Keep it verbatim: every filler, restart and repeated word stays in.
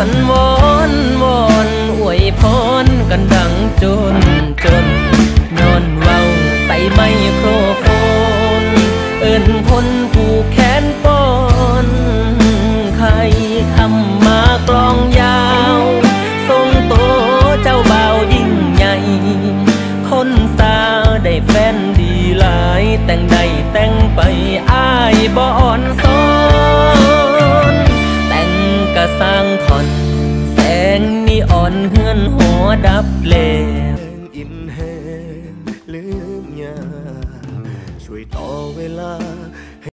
อนวอนวอนอวยพรกันดังจนจนนอนเว้าใส่ไมโครโฟนเอิ้นคนผูกแขนป้อนใครคำมากลองยาวทรงโตเจ้าบ่าวยิ่งใหญ่คนสาวได้แฟนดีหลายแต่งใดแต่งไปอ้ายบ่อ่อนซ้อนแต่งกะสร้างทอนแสงนีอ่อนเฮือนหอดับแล้วอินแหงลืมยาช่วยต่อเวลา